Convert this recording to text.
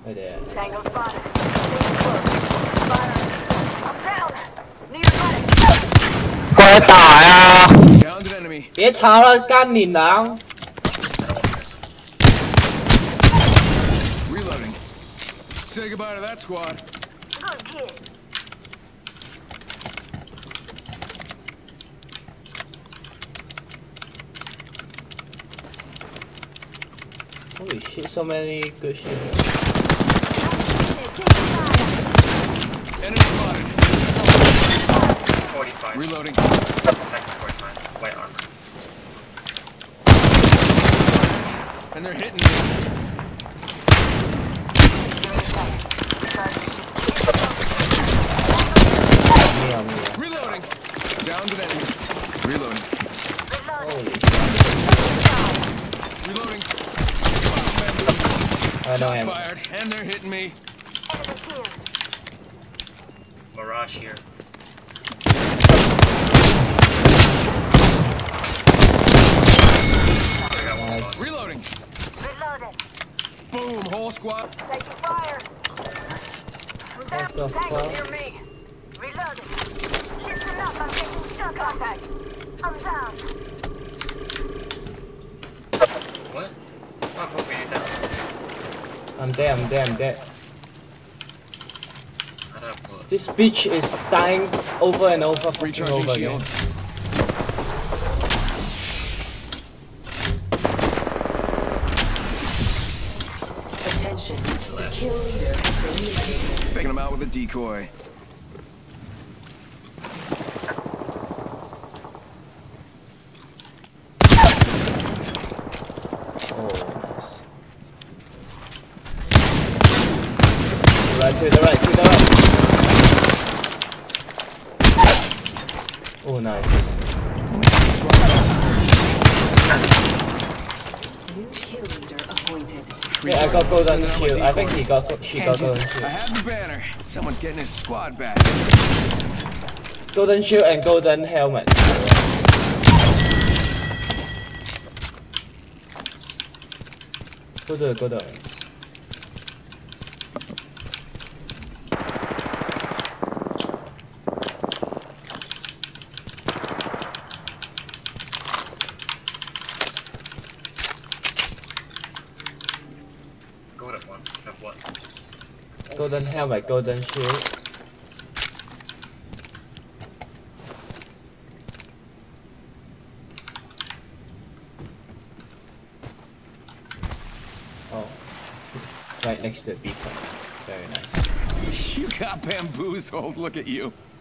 Right there. Tango spotted. Stay close. Fire. I'm down. Need a medic. 過大啊！ Downed an enemy. 別吵了，幹你娘！ Reloading. Say goodbye to that squad. Good kid. Holy shit, so many good shit here. Enemy spotted. 45. Reloading. 45. White armor. And they're hitting me. Reloading. Downed an enemy. Reloading. Holy Reloading. I know Shots him. fired, and they're hitting me. Mirage here. Nice. Reloading. Reloaded. Boom. Whole squad. Taking fire. I'm down. What the Tango fuck? near me. Reloaded. Listen up. I'm taking shot contact. I'm down. What? Oh, both of you down. I'm dead, I'm dead, I'm dead. I don't have bullets. This bitch is dying over and over, fucking Recharging over again. shield. Attention. The kill leader has been eliminated. Faking them out with a decoy. Oh, nice. Right to the right, to the right. Oh, nice. New kill leader appointed. Yeah, I got golden shield. I think she got golden I shield. have the banner. Someone's getting his squad back. Golden shield and golden helmet. Go to. Go to one. Have what? Golden helmet, golden shield. Oh, right next to the beacon. Very nice. You got bamboozled. Look at you.